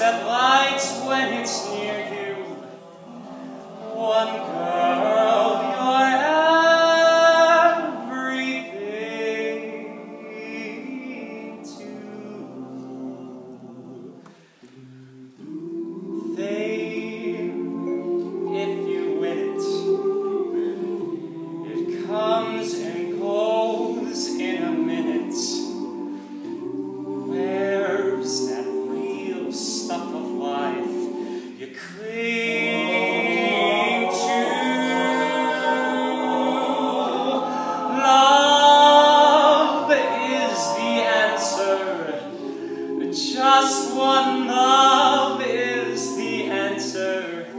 that lights when it's near you. One girl, you're everything too. Fame, if you win it, it comes and goes in a minute. Where's that real stuff of life you cling to? Love is the answer. Just one love is the answer.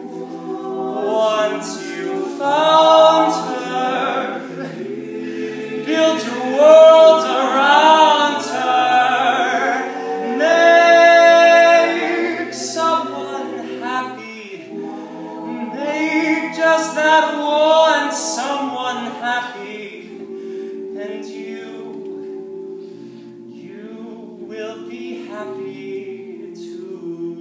Once you found her, build your world around her, make someone happy, make just that one someone happy, and you will be happy too.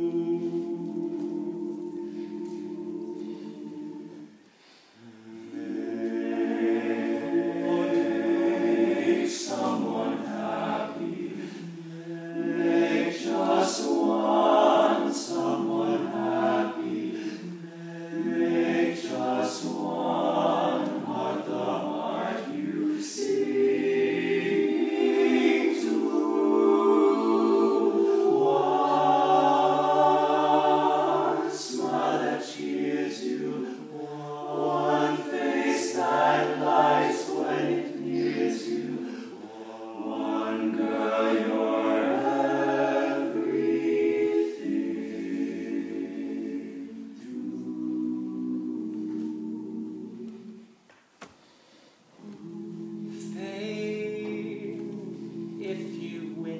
Make someone happy, make just one someone happy, make just one heart the heart you sing to. One smile that cheers you, one face that lights when it nears you. One girl, you're everything to. Fame, if you win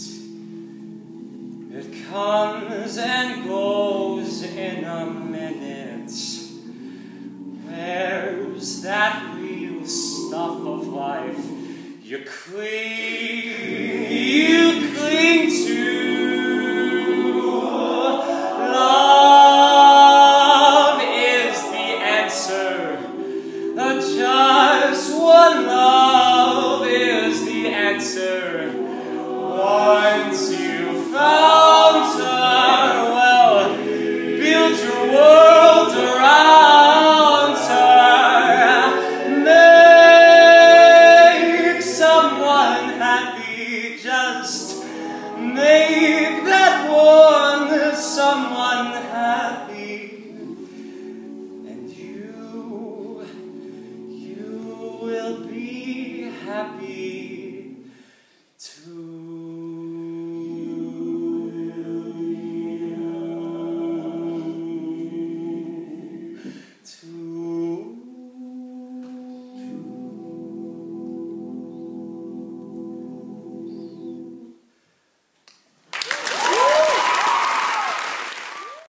it, it comes and goes in a minute. Where's that real stuff of life you cling to? Love is the answer. Just one love is the answer. Once you found her, well, build your world around her. Make someone happy, just make that one someone happy.